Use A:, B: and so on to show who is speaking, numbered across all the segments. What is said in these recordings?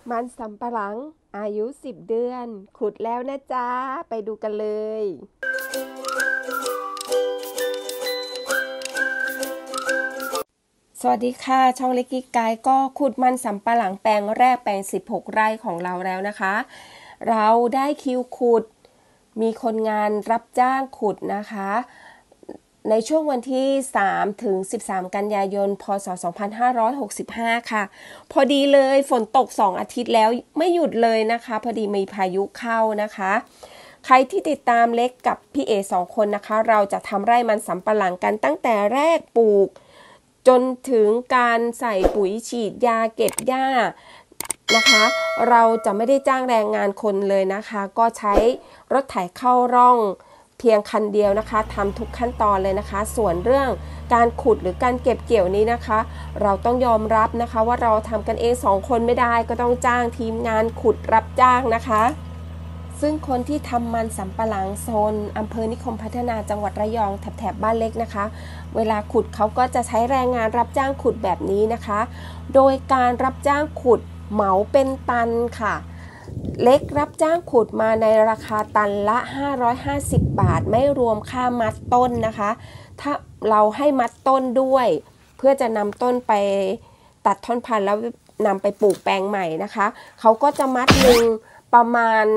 A: มันสำปะหลังอายุ10 เดือนขุดแล้วนะจ๊ะไปดูกันเลยสวัสดีค่ะช่องเล็กกิ๊กไกด์ก็ขุดมันสำปะหลังแปลงแรกแปลง16 ไร่ของเราแล้วนะคะเราได้คิวขุดมีคนงานรับจ้างขุดนะคะในช่วงวันที่3 ถึง 13 กันยายน พ.ศ. 2565 ค่ะพอดีเลยฝนตก2 อาทิตย์แล้วไม่หยุดเลยนะคะพอดีมีพายุเข้านะคะใครที่ติดตามเล็กกับพี่เอ2 คนนะคะเราจะทำไร่มันสำปะหลังกันตั้งแต่แรกปลูกจนถึงการใส่ปุ๋ยฉีดยาเก็บหญ้านะคะเราจะไม่ได้จ้างแรงงานคนเลยนะคะก็ใช้รถไถเข้าร่องเพียงคันเดียวนะคะทำทุกขั้นตอนเลยนะคะส่วนเรื่องการขุดหรือการเก็บเกี่ยวนี้นะคะเราต้องยอมรับนะคะว่าเราทำกันเอง2 คนไม่ได้ก็ต้องจ้างทีมงานขุดรับจ้างนะคะซึ่งคนที่ทำมันสำปะหลังโซนอำเภอนิคมพัฒนาจังหวัดระยองแถบบ้านเล็กนะคะเวลาขุดเขาก็จะใช้แรงงานรับจ้างขุดแบบนี้นะคะโดยการรับจ้างขุดเหมาเป็นตันค่ะเล็กรับจ้างขุดมาในราคาตันละ550 บาทไม่รวมค่ามัดต้นนะคะถ้าเราให้มัดต้นด้วยเพื่อจะนำต้นไปตัดท่อนพันธุ์แล้วนำไปปลูกแปลงใหม่นะคะเขาก็จะมัดหนึ่งประมาณ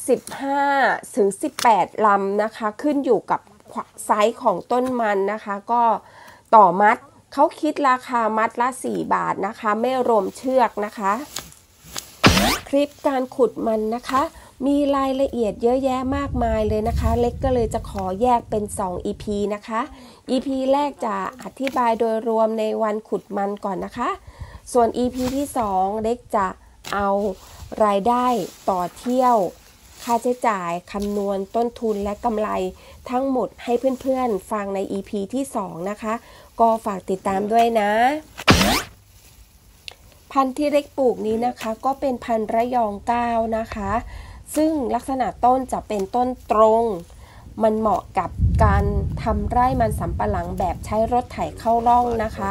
A: 15 ถึง 18 ลำนะคะขึ้นอยู่กับไซส์ของต้นมันนะคะก็ต่อมัดเขาคิดราคามัดละ4 บาทนะคะไม่รวมเชือกนะคะคลิปการขุดมันนะคะมีรายละเอียดเยอะแยะมากมายเลยนะคะเล็กก็เลยจะขอแยกเป็น2 EP นะคะ EP แรกจะอธิบายโดยรวมในวันขุดมันก่อนนะคะส่วน EP ที่2เล็กจะเอารายได้ต่อเที่ยวค่าใช้จ่ายคำนวณต้นทุนและกำไรทั้งหมดให้เพื่อนๆฟังใน EP ที่2นะคะก็ฝากติดตามด้วยนะพันธุ์ที่เล็กปลูกนี้นะคะก็เป็นพันธุ์ระยอง9นะคะซึ่งลักษณะต้นจะเป็นต้นตรงมันเหมาะกับการทำไร่มันสำปะหลังแบบใช้รถไถเข้าร่องนะคะ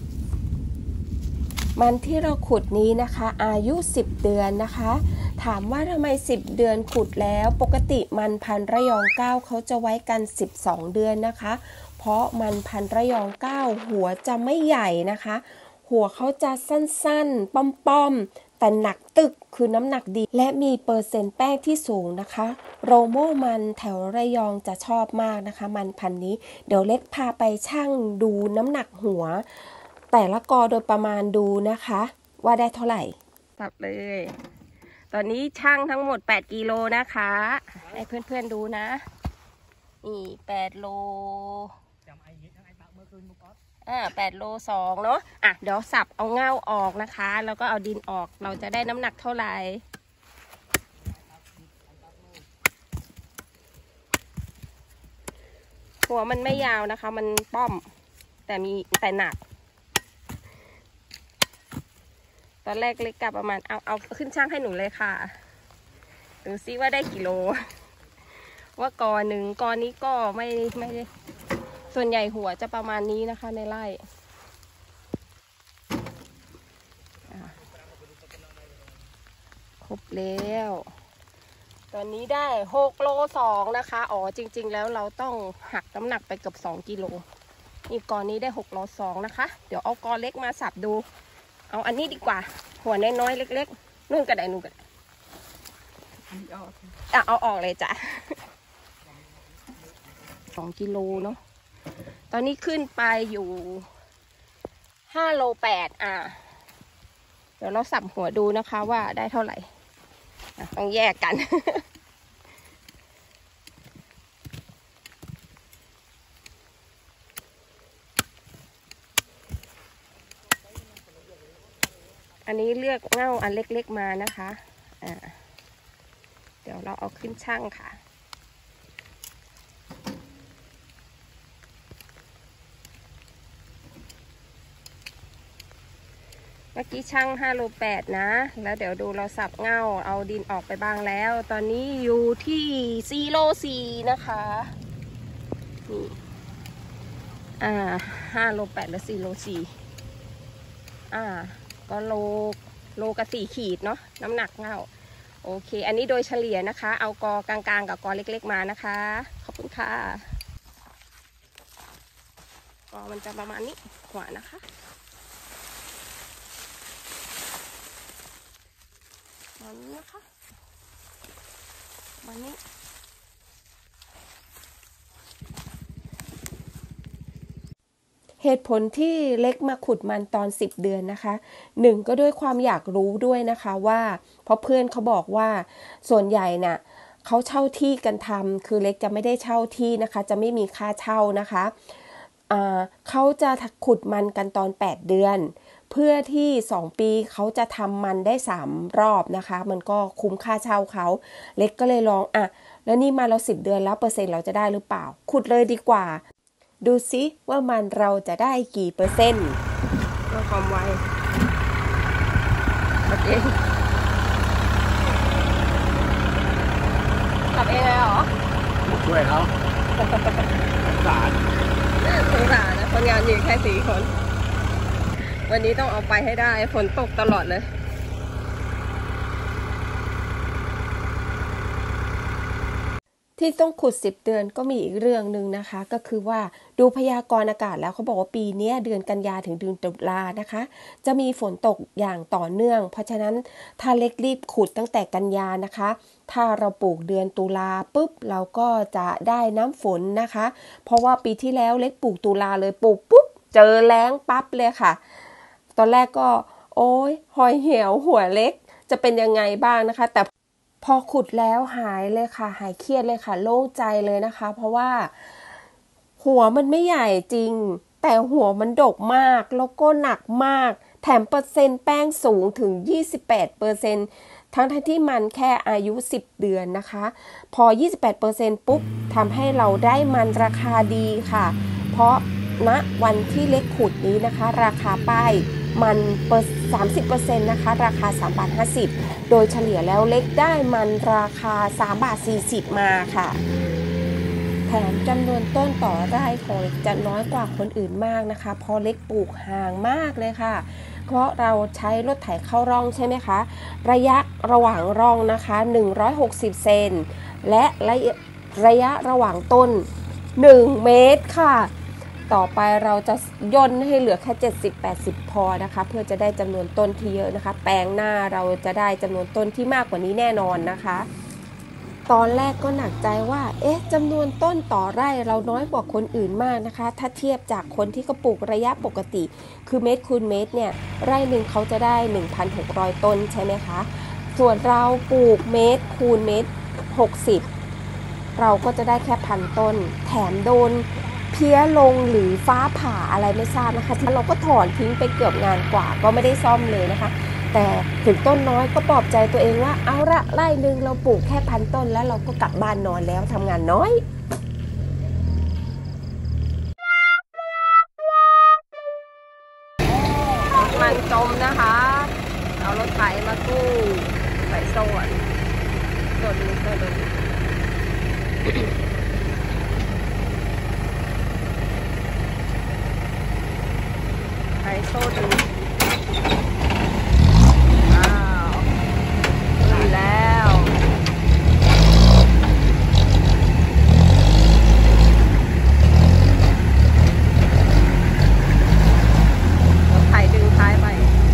A: มันที่เราขุดนี้นะคะอายุ10 เดือนนะคะถามว่าทำไม10 เดือนขุดแล้วปกติมันพันธุ์ระยอง9เขาจะไว้กัน12 เดือนนะคะเพราะมันพันธุ์ระยอง9หัวจะไม่ใหญ่นะคะหัวเขาจะสั้นๆป้อมๆแต่หนักตึกคือน้ำหนักดีและมีเปอร์เซ็นต์แป้งที่สูงนะคะโรโมมันแถวระยองจะชอบมากนะคะมันพันธุ์นี้เดี๋ยวเล็กพาไปชั่งดูน้ำหนักหัวแต่ละกอโดยประมาณดูนะคะว่าได้เท่าไหร่ตับเลยตอนนี้ช่างทั้งหมด8 กิโลนะคะให้เพื่อนๆดูนะนี่8 โล8 โล 2เนาะเดี๋ยวสับเอาเง่าออกนะคะแล้วก็เอาดินออกเราจะได้น้ำหนักเท่าไหร่หัวมันไม่ยาวนะคะมันป้อมแต่หนักตอนแรกเล็กกะประมาณเอาขึ้นช่างให้หนูเลยค่ะดูซิว่าได้กี่โลว่ากอหนึ่งกอนี้ก็ไม่ส่วนใหญ่หัวจะประมาณนี้นะคะในไร่ครบแล้วตอนนี้ได้6 โล 2นะคะจริงๆแล้วเราต้องหักน้ำหนักไปเกือบ2 กิโลนี่กอนี้ได้6 โล 2นะคะเดี๋ยวเอากอเล็กมาสับดูเอาอันนี้ดีกว่าหัวน้อยๆเล็กๆนู่นก็ได้นู่นก็ได้เอาออกเลยจ้ะ2 กิโลเนาะตอนนี้ขึ้นไปอยู่5 โล 8เดี๋ยวเราสับหัวดูนะคะว่าได้เท่าไหร่ต้องแยกกันอันนี้เลือกเง่าอันเล็กๆมานะคะเดี๋ยวเราเอาขึ้นช่างค่ะเมื่อกี้ช่าง5 โล 8นะแล้วเดี๋ยวดูเราสับเง่าเอาดินออกไปบ้างแล้วตอนนี้อยู่ที่4 โล 4นะคะนี่5 โล 8 และ4 โล 4ก็โลโลกับ4 ขีดเนาะน้ำหนักเงาโอเคอันนี้โดยเฉลี่ยนะคะเอากอกลางๆกับกอเล็กๆมานะคะขอบคุณค่ะกอมันจะประมาณนี้หัวนะคะมันนะคะมันนี้เหตุผลที่เล็กมาขุดมันตอน10 เดือนนะคะ1ก็ด้วยความอยากรู้ด้วยนะคะว่าเพราะเพื่อนเขาบอกว่าส่วนใหญ่น่ะเขาเช่าที่กันทำคือเล็กจะไม่ได้เช่าที่นะคะจะไม่มีค่าเช่านะคะเขาจะขุดมันกันตอน8 เดือนเพื่อที่2 ปีเขาจะทำมันได้3 รอบนะคะมันก็คุ้มค่าเช่าเขาเล็กก็เลยลองแล้วนี่มาเรา10 เดือนแล้วเปอร์เซ็นต์เราจะได้หรือเปล่าขุดเลยดีกว่าดูซิว่ามันเราจะได้กี่เปอร์เซ็นต์เพื่อความไวขับเองขับเองเลยเหรอ
B: ช่วยเขาสงสาร
A: นะคนงานอยู่แค่4 คนวันนี้ต้องเอาไปให้ได้ฝนตกตลอดเลยที่ต้องขุด10 เดือนก็มีอีกเรื่องหนึ่งนะคะก็คือว่าดูพยากรณ์อากาศแล้วเขาบอกว่าปีนี้เดือนกันยาถึงเดือนตุลานะคะจะมีฝนตกอย่างต่อเนื่องเพราะฉะนั้นถ้าเล็กรีบขุดตั้งแต่กันยานะคะถ้าเราปลูกเดือนตุลาปุ๊บเราก็จะได้น้ำฝนนะคะเพราะว่าปีที่แล้วเล็กปลูกตุลาเลยปลูกปุ๊บเจอแล้งปั๊บเลยค่ะตอนแรกก็โอ้ยหอยเหี่ยวหัวเล็กจะเป็นยังไงบ้างนะคะแต่พอขุดแล้วหายเลยค่ะหายเครียดเลยค่ะโล่งใจเลยนะคะเพราะว่าหัวมันไม่ใหญ่จริงแต่หัวมันดกมากแล้วก็หนักมากแถมเปอร์เซ็นต์แป้งสูงถึง 28%ทั้งที่มันแค่อายุ10 เดือนนะคะพอ 28% ปุ๊บทำให้เราได้มันราคาดีค่ะเพราะณวันที่เล็กขุดนี้นะคะราคาป้ายมัน 30% นะคะราคา3.50 บาทโดยเฉลี่ยแล้วเล็กได้มันราคา3.40 บาทมาค่ะแถมจำนวนต้นต่อไร่ของเล็กจะน้อยกว่าคนอื่นมากนะคะเพราะเล็กปลูกห่างมากเลยค่ะเพราะเราใช้รถไถเข้าร่องใช่ไหมคะระยะระหว่างร่องนะคะ160 เซนและระยะระหว่างต้น1 เมตรค่ะต่อไปเราจะย่นให้เหลือแค่70-80 พอนะคะเพื่อจะได้จำนวนต้นที่เยอะนะคะแปลงหน้าเราจะได้จำนวนต้นที่มากกว่านี้แน่นอนนะคะตอนแรกก็หนักใจว่าจำนวนต้นต่อไร่เราน้อยกว่าคนอื่นมากนะคะถ้าเทียบจากคนที่เขาปลูกระยะปกติคือเมตรคูณเมตรเนี่ยไร่หนึ่งเขาจะได้ 1,600 ต้นใช่ไหมคะส่วนเราปลูกเมตรคูณเมตร60เราก็จะได้แค่1,000 ต้นแถมโดนเพี้ยลงหรือฟ้าผ่าอะไรไม่ทราบนะคะเราก็ถอนทิ้งไปเกือบงานกว่าก็ไม่ได้ซ่อมเลยนะคะแต่ถึงต้นน้อยก็ปลอบใจตัวเองว่าเอาละไร่หนึ่งเราปลูกแค่1,000 ต้นแล้วเราก็กลับบ้านนอนแล้วทำงานน้อยมันจมนะคะเอารถไถมากู้ใส่โซ่ตัวดูใส่โซ่ดูแล้วไถดึงท้ายไป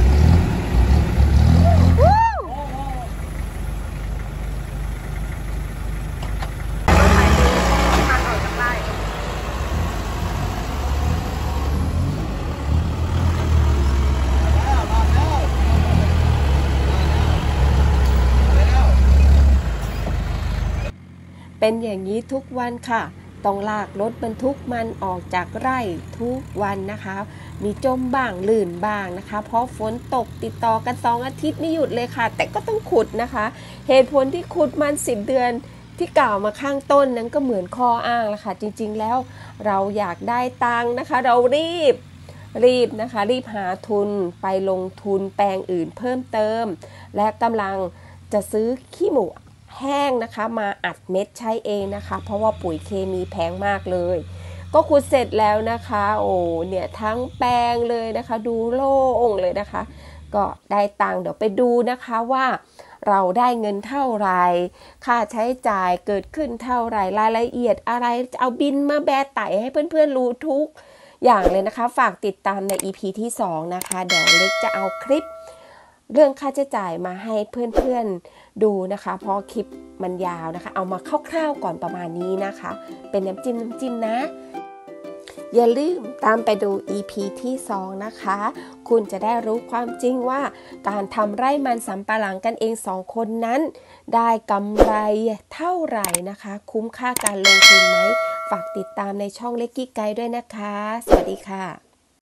A: เป็นอย่างนี้ทุกวันค่ะต้องลากรถบรรทุกมันออกจากไร่ทุกวันนะคะมีจมบ้างลื่นบ้างนะคะเพราะฝนตกติดต่อกัน2 อาทิตย์ไม่หยุดเลยค่ะแต่ก็ต้องขุดนะคะเหตุผลที่ขุดมัน10 เดือนที่กล่าวมาข้างต้นนั้นก็เหมือนข้ออ้างละค่ะจริงๆแล้วเราอยากได้ตังค์นะคะเรารีบนะคะรีบหาทุนไปลงทุนแปลงอื่นเพิ่มเติมและกำลังจะซื้อขี้หมูแห้งนะคะมาอัดเม็ดใช้เองนะคะเพราะว่าปุ๋ยเคมีแพงมากเลยก็ขุดเสร็จแล้วนะคะโอ้เนี่ยทั้งแปลงเลยนะคะดูโล่งเลยนะคะก็ได้ตังค์เดี๋ยวไปดูนะคะว่าเราได้เงินเท่าไหร่ค่าใช้จ่ายเกิดขึ้นเท่าไหร่รายละเอียดอะไรจะเอาบินมาแบะไต่ให้เพื่อนๆรู้ทุกอย่างเลยนะคะฝากติดตามใน EP ที่2นะคะเดี๋ยวเล็กจะเอาคลิปเรื่องค่าใช้จ่ายมาให้เพื่อนๆดูนะคะเพราะคลิปมันยาวนะคะเอามาคร่าวๆก่อนประมาณนี้นะคะเป็นน้ำจิ้มนะอย่าลืมตามไปดู EP ที่2นะคะคุณจะได้รู้ความจริงว่าการทำไร่มันสำปะหลังกันเอง2คนนั้นได้กำไรเท่าไหร่นะคะคุ้มค่าการลงทุนไหมฝากติดตามในช่องเล็กกี้ไกด์ด้วยนะคะสวัสดีค่ะ